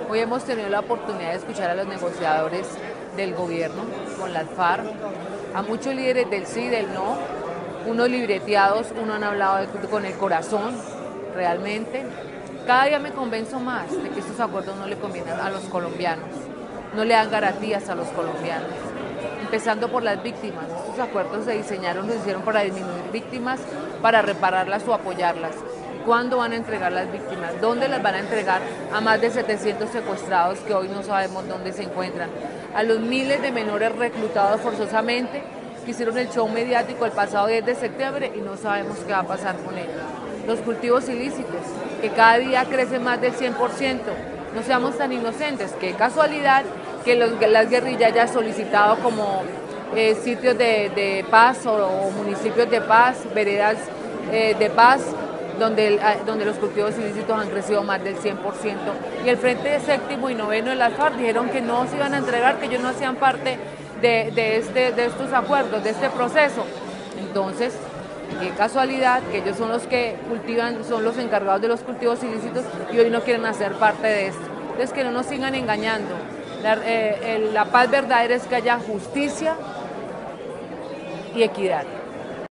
Hoy hemos tenido la oportunidad de escuchar a los negociadores del gobierno con las FARC, a muchos líderes del sí y del no, unos libreteados, unos han hablado con el corazón, realmente. Cada día me convenzo más de que estos acuerdos no le convienen a los colombianos, no le dan garantías a los colombianos, empezando por las víctimas. Estos acuerdos se diseñaron, se hicieron para disminuir víctimas, para repararlas o apoyarlas. ¿Cuándo van a entregar las víctimas? ¿Dónde las van a entregar a más de 700 secuestrados que hoy no sabemos dónde se encuentran? A los miles de menores reclutados forzosamente que hicieron el show mediático el pasado 10 de septiembre y no sabemos qué va a pasar con ellos. Los cultivos ilícitos, que cada día crecen más del 100%. No seamos tan inocentes. Qué casualidad que las guerrillas hayan solicitado como sitios de paz o municipios de paz, veredas de paz, donde los cultivos ilícitos han crecido más del 100%. Y el Frente Séptimo y Noveno de las FARC dijeron que no se iban a entregar, que ellos no hacían parte de estos acuerdos, de este proceso. Entonces, qué casualidad que ellos son los que cultivan, son los encargados de los cultivos ilícitos y hoy no quieren hacer parte de esto. Entonces, que no nos sigan engañando. La paz verdadera es que haya justicia y equidad.